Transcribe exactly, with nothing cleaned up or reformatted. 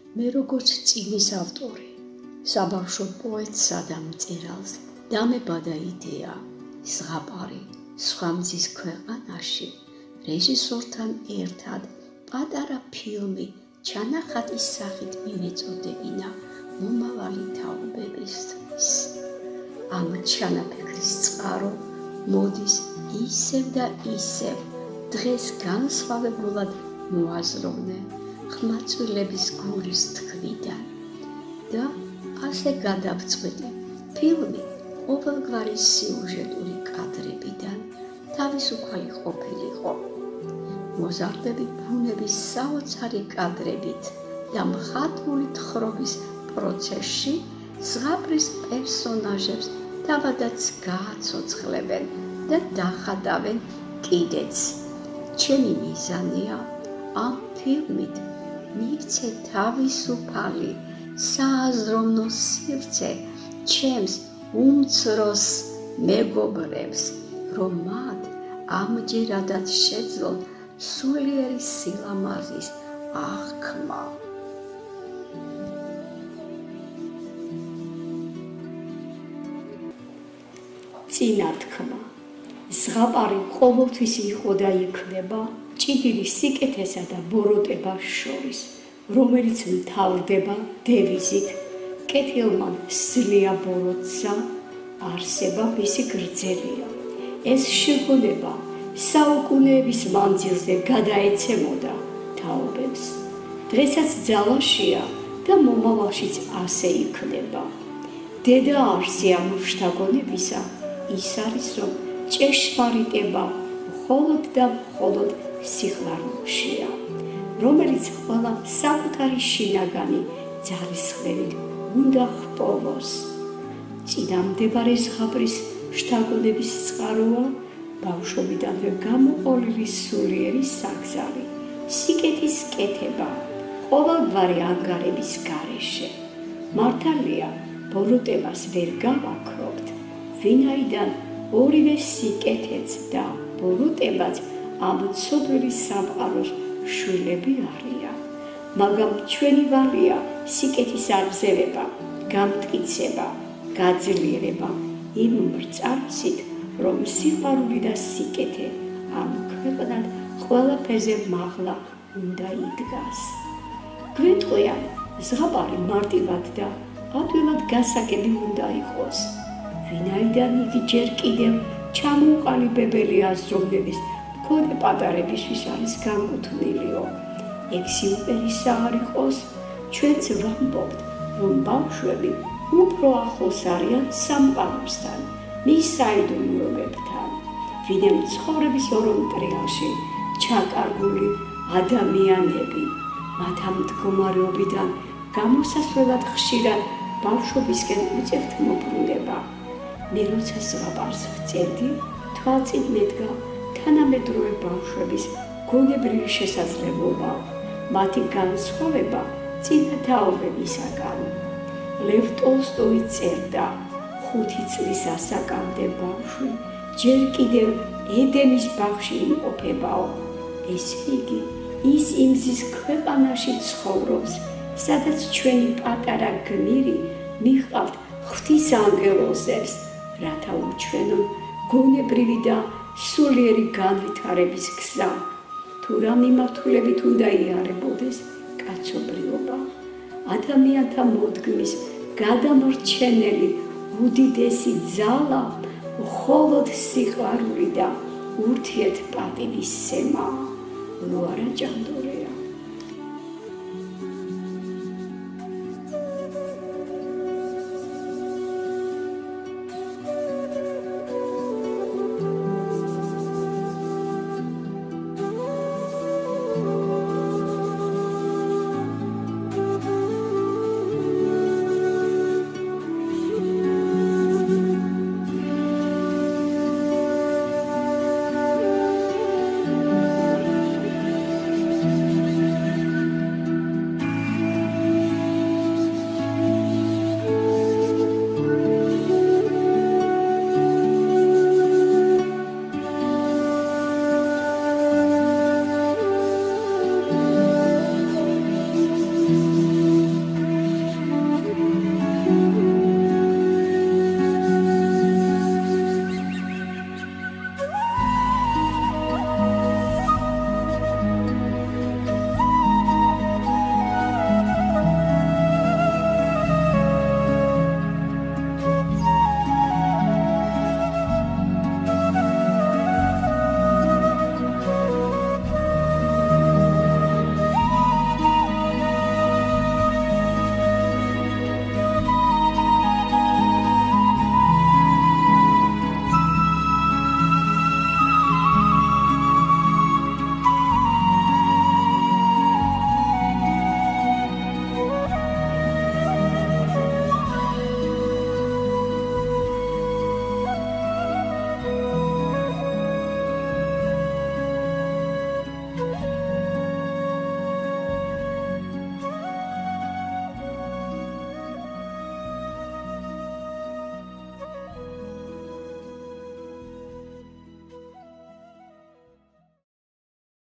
მე როგორც წიგნის ავტორი, საბავშვო პოეტსა და მწერალს დამებადა იდეა ზღაპარი სხვა მზის ქვეყანაში რეჟისორთან ერთად პატარა ფილმი ჩანახატის სახით მივეწოდებინა მომავალი თაობებისთვის. ამ ჩანაფიქრის წყარო მოდის ისევ და ისევ დღეს განსხვავებულად მოაზროვნე ხმაწვილების გულის თქმიდან და ასე გადავწყვეტი ფილმი ყოველგვარი სიუჟეტური კადრებიდან თავისუფალი ყოფილიყო. მოზარდები ბუნების საოცარი კადრებით და მხატვრული თხრობის პროცესში ზღაპრის პერსონაჟებს თავადაც გააცოცხლებენ და დახატავენ კიდეც. ჩემი მიზანია ამ ფილმით მივცე თავისუფალი სააზროვნო სივრცე ჩემს უმცროს მეგობრებს, რომ მათ ამჯერადაც შეძლოთ სულიერი სილამაზის აღქმა. წინათქმა. ზღაპარი ყოველთვის იყო და იქნება ჭიდილის სიკეთესა და ბოროტებას შორის, რომელიც მთავრდება დევიზით კეთილმან სძლია ბოროტსა, არსება მისი გრძელია. ეს შეგონება საუკუნეების მანძილზე გადაეცემოდა თაობებს. დღესაც ძალაშია და მომავალშიც ასე იქნება. დედა არსი ამ შთაგონებისა ის არის, რომ ჭეშმარიტება მხოლოდ და მხოლოდ სიხარულშია, რომელიც ყველა საკუთარი შინაგანი ძალისხმევით უნდა ხტოვოს. წინამდებარე ზღაპრის შთაგონების წყაროა ბავშვობიდანვე გამოყოლილი სულიერი საგზარი, სიკეთის კეთება ყოველგვარი ანგარების გარეშე. მართალია, ბოროტებას ვერ გავაქრობთ, ვინაიდან ორივე სიკეთეც და ბოროტებაც ამ ცოდვილი სამყაროს შვილები არიან, მაგრამ ჩვენი ვალია სიკეთის აღზევება, გამტკიცება, გაძლიერება იმ მრწამსით, რომ სიყვარული და სიკეთე ამ ქვეყნად ყველაფერზე მაღლა უნდა იდგას. გვეტყვიან, ზღაპარი მარტივად და ადვილად გასაგები უნდა იყოს, ვინაიდან იგი ჯერ კიდევ ჩამოუყალიბებელი აზროვნების მქონე პატარებისთვის არის განკუთვნილიო. ექსიუპერისა არ იყოს, ჩვენც ვამბობთ, რომ ბავშვები უფრო ახლოს არიან სამყაროსთან, მის საიდუმლოებებთან, ვიდრე ცხოვრების ორ ტრიალში ჩაკარგული ადამიანები. მათ ამ მდგომარეობიდან გამოსასვლელად ხშირად ბავშვობისკენ უწევთ მობრუნება. მე როცა ზღაპარს ვწერდი, თვალწინ მედგა თანამედროვე ბავშვების გონებრივი შესაძლებლობა, მათი განსხვავება წინა თაობებისაგან. ლევ ტოლსტოი წერდა, ხუთი წლის ასაკამდე ბავშვი ჯერ კიდევ ედენის ბაღში იმყოფებაო. ესე იგი, ის იმზის ქვეყანაში ცხოვრობს, სადაც ჩვენი პატარა გმირი მიჰყავთ ღვთის ანგელოზებს, რათა უჩვენონ გონებრივი და სულიერი განვითარების გზა. თუ რა მიმართულებით უნდა იარებოდეს კაცობრიობა, ადამიანთა მოდგმის გადამრჩენელი უდიდესი ძალა მხოლოდ სიყვარული და ურთიერთპატივისცემა. ლუარა ჭანდური.